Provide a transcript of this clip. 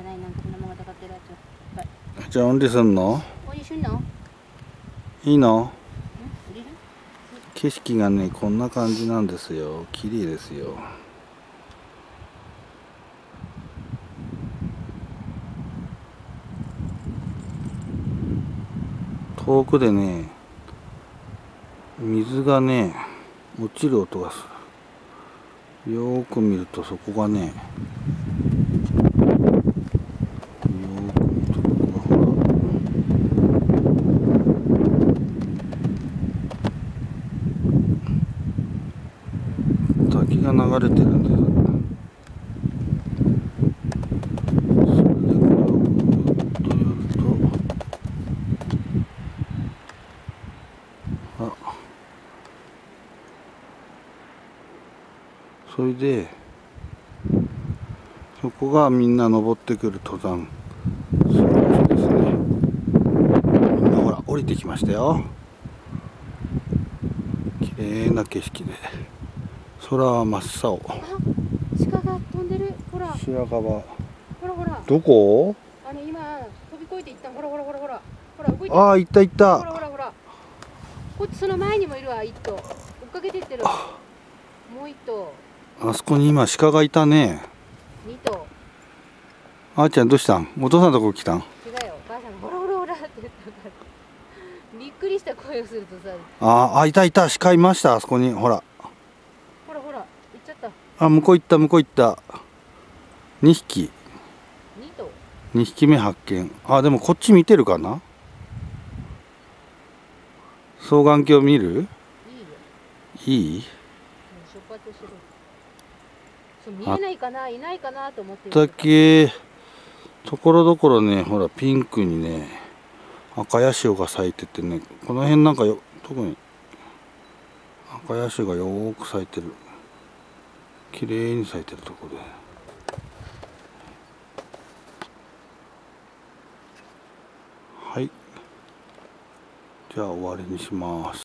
ないなんて生がたかってるやつ。はい。 じゃあ、オンリすんの？ おいしいの？ いいの？ 売れる？ 景色がね、こんな感じなんですよ。綺麗ですよ。遠くでね、水がね、落ちる音がする。よーく見るとそこがね、よーく見るとここがほら、滝が流れてるんです。それでこれをぐーっとやると、あ、それで、そこがみんな登ってくる登山する場所ですね。みんなほら降りてきましたよ。綺麗な景色で空は真っ青。 あ、鹿が飛んでる。ほら。 白樺。 ほらほら。 どこ？ 今飛び越えていった。ほらほらほらほら。ほら動いてる。 ああ、行った行っほらた。 ほらほら。こっちその前にもいるわ、一頭。追っかけていってる。もう一頭。 あそこに今鹿がいたね。 二頭。 あーちゃんどうしたん？お父さんのとこ来たん？ 違うよ、お母さんがほらほらほらって言ったから。びっくりした声をするとさ。 いたいた、鹿いました、あそこに、ほら。 ほらほら、行っちゃった。 あ、向こう行った、向こう行った。2匹。 二頭。 2匹目発見。あ、でもこっち見てるかな？双眼鏡見る？ いいよ。 いい？ 出発する。そう見えないかな、いないかなと思ってる。 だけところどころね、ほらピンクにね、赤ヤシオが咲いててね、この辺なんか特に赤ヤシオがよーく咲いてる。綺麗に咲いてるところで。はい。じゃあ終わりにします。